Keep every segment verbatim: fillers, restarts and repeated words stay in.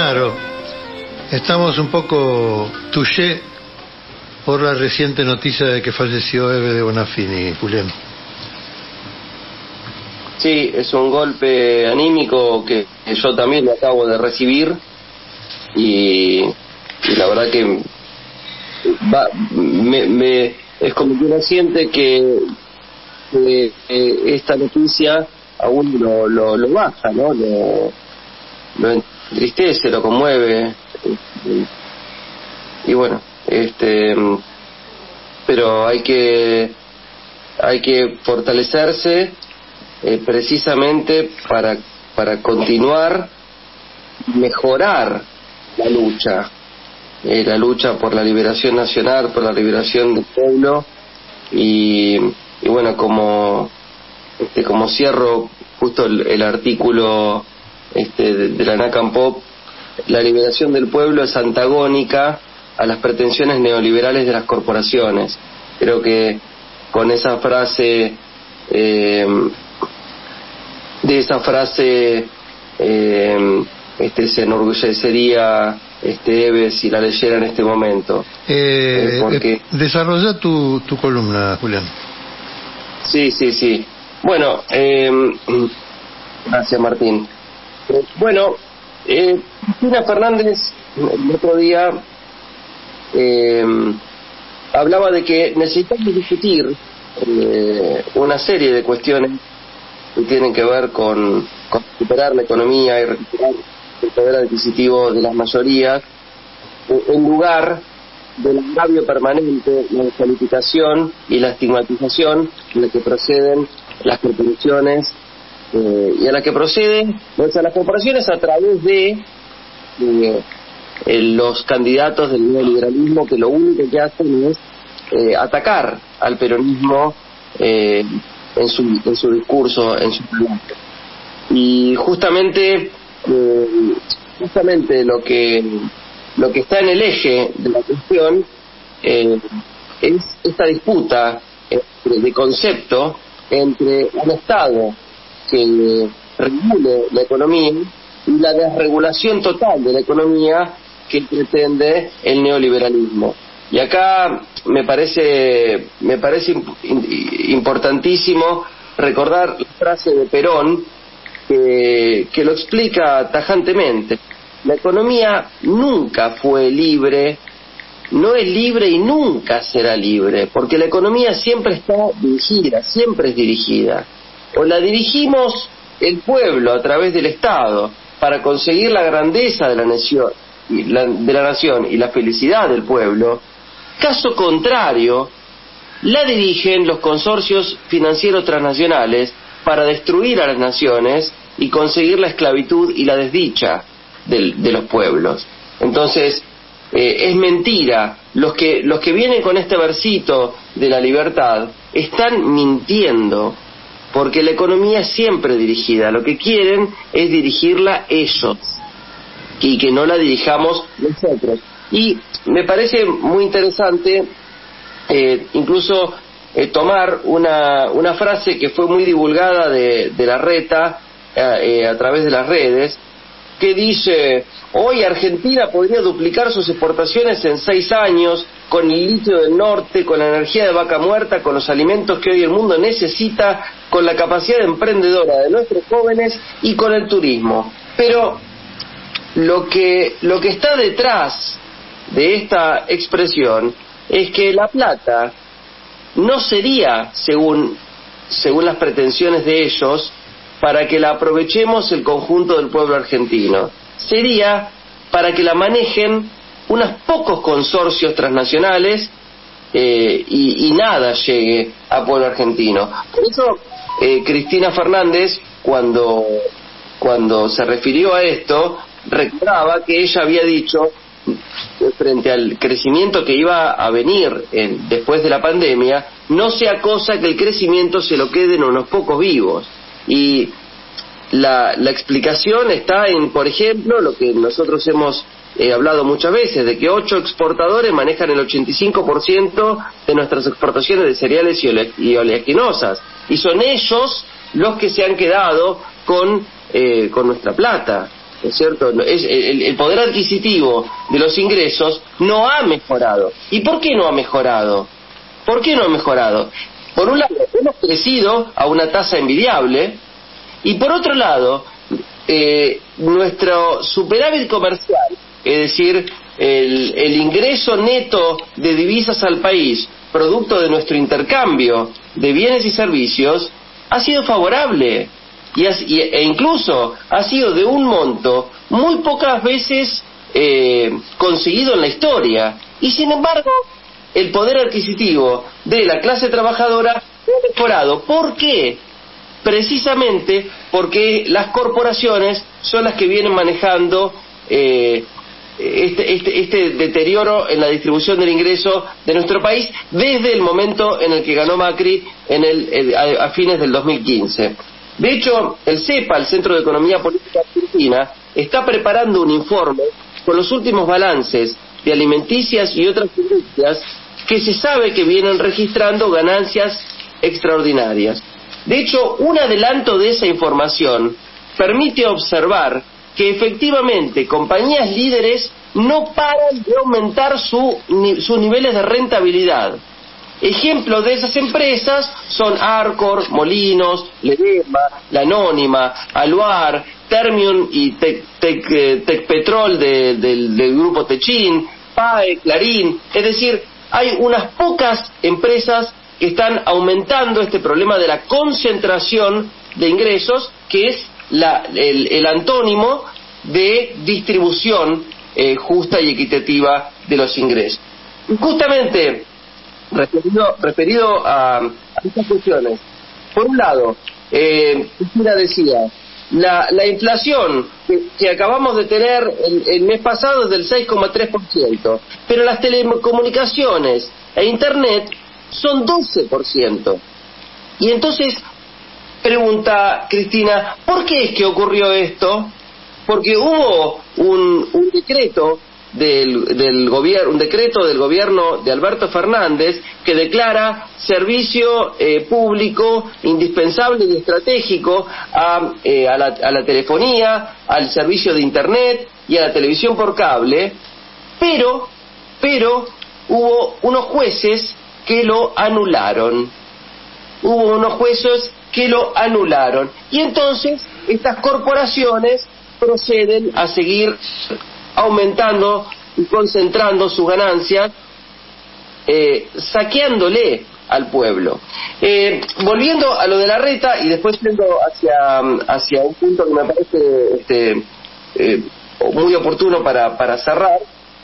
Claro, estamos un poco touché por la reciente noticia de que falleció Eve de Bonafini, Julián. Sí, es un golpe anímico que yo también lo acabo de recibir y, y la verdad que va, me, me, es como que uno siente que, que eh, esta noticia aún lo, lo, lo baja, ¿no? Lo, lo entristece, lo conmueve y, y bueno, este, pero hay que hay que fortalecerse. Eh, precisamente para para continuar, mejorar la lucha, eh, la lucha por la liberación nacional, por la liberación del pueblo y, y bueno, como este, como cierro justo el, el artículo este, de, de la NACAM Pop, la liberación del pueblo es antagónica a las pretensiones neoliberales de las corporaciones. Creo que con esa frase eh, de esa frase eh, este se enorgullecería este Eve si la leyera en este momento. Eh, eh, porque... eh, desarrolla tu, tu columna, Julián. Sí, sí, sí. Bueno, eh, gracias, Martín. Eh, bueno, eh, Cristina Fernández el otro día eh, hablaba de que necesitamos discutir eh, una serie de cuestiones que tienen que ver con, con recuperar la economía y recuperar el poder adquisitivo de las mayorías, en lugar del agravio permanente, la descalificación y la estigmatización de la que proceden las corporaciones eh, y a la que proceden pues, a las corporaciones a través de eh, eh, los candidatos del neoliberalismo, que lo único que hacen es eh, atacar al peronismo eh, en su en su discurso, en su relato. Y justamente eh, justamente lo que lo que está en el eje de la cuestión eh, es esta disputa eh, de concepto entre un Estado que regule la economía y la desregulación total de la economía que pretende el neoliberalismo. Y acá me parece me parece importantísimo recordar la frase de Perón que, que lo explica tajantemente. La economía nunca fue libre, no es libre y nunca será libre, porque la economía siempre está dirigida, siempre es dirigida. O la dirigimos el pueblo a través del Estado para conseguir la grandeza de la nación, de la nación y la felicidad del pueblo. Caso contrario, la dirigen los consorcios financieros transnacionales para destruir a las naciones y conseguir la esclavitud y la desdicha de, de los pueblos. Entonces, eh, es mentira. Los que, los que vienen con este versito de la libertad están mintiendo, porque la economía es siempre dirigida. Lo que quieren es dirigirla ellos y que no la dirijamos nosotros. Y me parece muy interesante eh, incluso eh, tomar una, una frase que fue muy divulgada de, de Larreta eh, eh, a través de las redes, que dice: hoy Argentina podría duplicar sus exportaciones en seis años con el litio del norte, con la energía de vaca muerta, con los alimentos que hoy el mundo necesita, con la capacidad emprendedora de nuestros jóvenes y con el turismo. Pero lo que, lo que está detrás de esta expresión es que la plata no sería, según, según las pretensiones de ellos, para que la aprovechemos el conjunto del pueblo argentino. Sería para que la manejen unos pocos consorcios transnacionales eh, y, y nada llegue al pueblo argentino. Por eso eh, Cristina Fernández, cuando, cuando se refirió a esto, recordaba que ella había dicho, frente al crecimiento que iba a venir en, después de la pandemia, no sea cosa que el crecimiento se lo queden unos pocos vivos. Y la, la explicación está en, por ejemplo, lo que nosotros hemos eh, hablado muchas veces, de que ocho exportadores manejan el ochenta y cinco por ciento de nuestras exportaciones de cereales y, ole, y oleaginosas, y son ellos los que se han quedado con, eh, con nuestra plata. ¿no es cierto? Es, el, el poder adquisitivo de los ingresos no ha mejorado. ¿Y por qué no ha mejorado? ¿Por qué no ha mejorado? Por un lado, hemos crecido a una tasa envidiable, y por otro lado, eh, nuestro superávit comercial, es decir, el, el ingreso neto de divisas al país, producto de nuestro intercambio de bienes y servicios, ha sido favorable, y, has, y e incluso ha sido de un monto muy pocas veces eh, conseguido en la historia, y sin embargo el poder adquisitivo de la clase trabajadora ha mejorado. ¿Por qué? Precisamente porque las corporaciones son las que vienen manejando eh, este, este, este deterioro en la distribución del ingreso de nuestro país desde el momento en el que ganó Macri en el, el, a, a fines del dos mil quince. De hecho, el CEPA, el Centro de Economía Política Argentina, está preparando un informe con los últimos balances de alimenticias y otras industrias que se sabe que vienen registrando ganancias extraordinarias. De hecho, un adelanto de esa información permite observar que efectivamente compañías líderes no paran de aumentar su, ni, sus niveles de rentabilidad. Ejemplos de esas empresas son Arcor, Molinos, Ledesma, La Anónima, Aluar, Termium y Tecpetrol Tec, Tec de, del, del grupo Techin, P A E, Clarín. Es decir, hay unas pocas empresas que están aumentando este problema de la concentración de ingresos, que es la, el, el antónimo de distribución eh, justa y equitativa de los ingresos. Y justamente, referido, referido a, a estas cuestiones, por un lado, eh, Cristina decía, la, la inflación que, que acabamos de tener el, el mes pasado es del seis coma tres por ciento, pero las telecomunicaciones e Internet son doce por ciento. Y entonces, pregunta Cristina, ¿por qué es que ocurrió esto? Porque hubo un, un decreto del, del gobierno, un decreto del gobierno de Alberto Fernández que declara servicio eh, público indispensable y estratégico a, eh, a, la, a la telefonía, al servicio de Internet y a la televisión por cable, pero, pero hubo unos jueces que lo anularon. Hubo unos jueces que lo anularon. Y entonces estas corporaciones proceden a seguir aumentando y concentrando sus ganancias, eh, saqueándole al pueblo. Eh, volviendo a lo de Larreta y después yendo hacia, hacia un punto que me parece este, eh, muy oportuno para, para cerrar,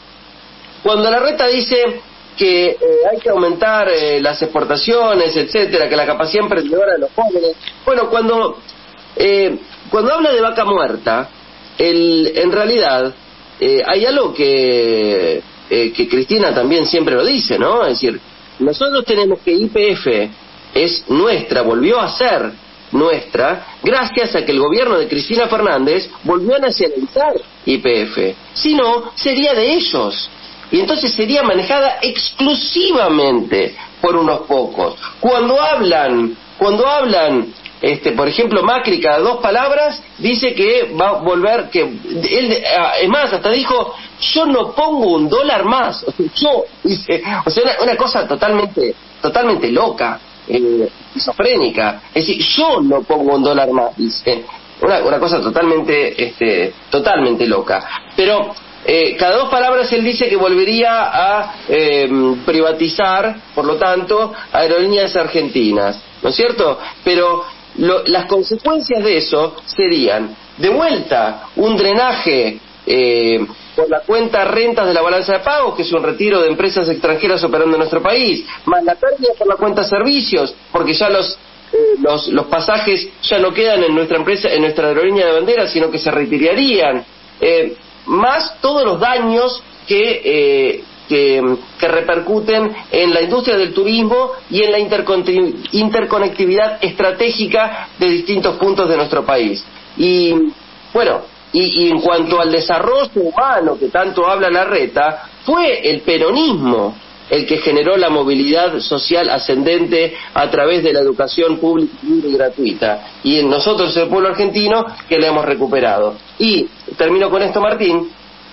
cuando Larreta dice que eh, hay que aumentar eh, las exportaciones, etcétera, que la capacidad emprendedora de los jóvenes. Bueno, cuando eh, cuando habla de vaca muerta, el, en realidad eh, hay algo que eh, que Cristina también siempre lo dice, ¿no? Es decir, nosotros tenemos que Y P F es nuestra, volvió a ser nuestra, gracias a que el gobierno de Cristina Fernández volvió a nacionalizar Y P F. Si no, sería de ellos. Y entonces sería manejada exclusivamente por unos pocos. Cuando hablan, cuando hablan, este, por ejemplo, Macri cada dos palabras dice que va a volver, que él, es más, hasta dijo, yo no pongo un dólar más. Yo, dice, o sea, una, una cosa totalmente, totalmente loca, eh, esquizofrénica. Es decir, yo no pongo un dólar más, dice. Una, una cosa totalmente, este, totalmente loca. Pero Eh, cada dos palabras él dice que volvería a eh, privatizar, por lo tanto, aerolíneas argentinas, ¿no es cierto? Pero lo, las consecuencias de eso serían, de vuelta, un drenaje eh, por la cuenta rentas de la balanza de pagos, que es un retiro de empresas extranjeras operando en nuestro país, más la pérdida por la cuenta servicios, porque ya los eh, los, los pasajes ya no quedan en nuestra empresa, en nuestra aerolínea de bandera, sino que se retirarían. Eh, más todos los daños que, eh, que, que repercuten en la industria del turismo y en la interconectividad estratégica de distintos puntos de nuestro país. Y bueno, y, y en cuanto al desarrollo humano que tanto habla Larreta, fue el peronismo el que generó la movilidad social ascendente a través de la educación pública y gratuita, y en nosotros, el pueblo argentino, que la hemos recuperado. Y termino con esto, Martín.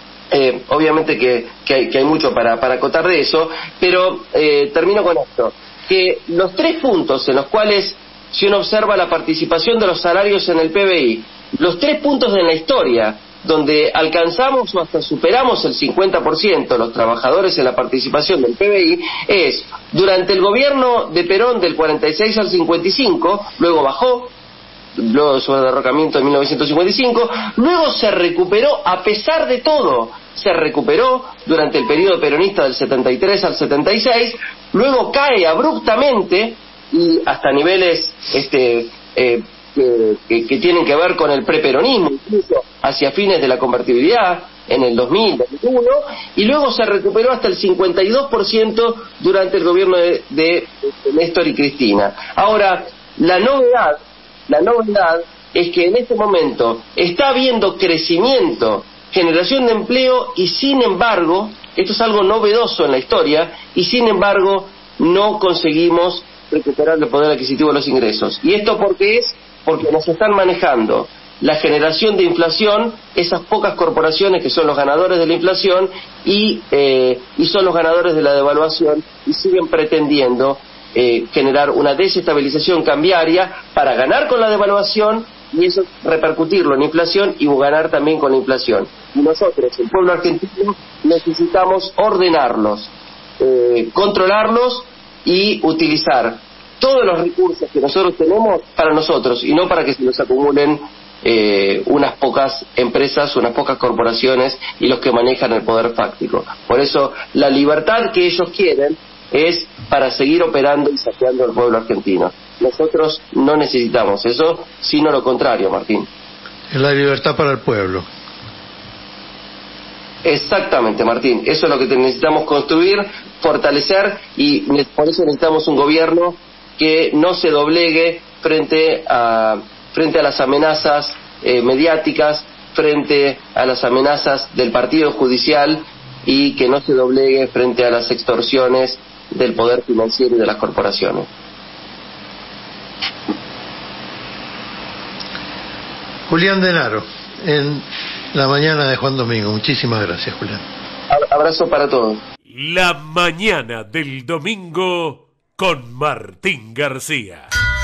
Eh, obviamente que, que, hay, que hay mucho para, para acotar de eso, pero eh, termino con esto, que los tres puntos en los cuales, si uno observa la participación de los salarios en el P B I, los tres puntos en la historia donde alcanzamos o hasta superamos el cincuenta por ciento los trabajadores en la participación del P B I, es durante el gobierno de Perón del cuarenta y seis al cincuenta y cinco, luego bajó, luego de su derrocamiento en mil novecientos cincuenta y cinco, luego se recuperó a pesar de todo, se recuperó durante el periodo peronista del setenta y tres al setenta y seis, luego cae abruptamente y hasta niveles este eh, que, que, que tienen que ver con el preperonismo, incluso hacia fines de la convertibilidad en el dos mil veintiuno, y luego se recuperó hasta el cincuenta y dos por ciento durante el gobierno de, de, de Néstor y Cristina. Ahora, la novedad La novedad es que en este momento está habiendo crecimiento, generación de empleo, y sin embargo, esto es algo novedoso en la historia, y sin embargo no conseguimos recuperar el poder adquisitivo de los ingresos. ¿Y esto por qué es? Porque nos están manejando la generación de inflación, esas pocas corporaciones que son los ganadores de la inflación y, eh, y son los ganadores de la devaluación, y siguen pretendiendo Eh, generar una desestabilización cambiaria para ganar con la devaluación y eso repercutirlo en inflación y ganar también con la inflación. Y nosotros, el pueblo argentino, necesitamos ordenarlos, eh, controlarlos y utilizar todos los recursos que nosotros tenemos para nosotros y no para que se nos acumulen eh, unas pocas empresas, unas pocas corporaciones y los que manejan el poder fáctico. Por eso la libertad que ellos quieren es para seguir operando y saqueando al pueblo argentino. Nosotros no necesitamos eso, sino lo contrario, Martín. Es la libertad para el pueblo. Exactamente, Martín. Eso es lo que necesitamos construir, fortalecer, y por eso necesitamos un gobierno que no se doblegue frente a frente a las amenazas eh, mediáticas, frente a las amenazas del partido judicial, y que no se doblegue frente a las extorsiones del poder financiero y de las corporaciones. Julián Denaro, en la mañana de Juan Domingo. Muchísimas gracias, Julián. Abrazo para todos. La mañana del domingo con Martín García.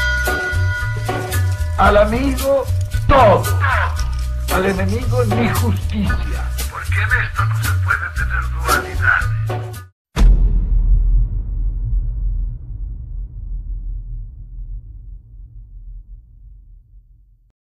Al amigo todo, al enemigo ni justicia. Porque en esto no se puede tener dudas.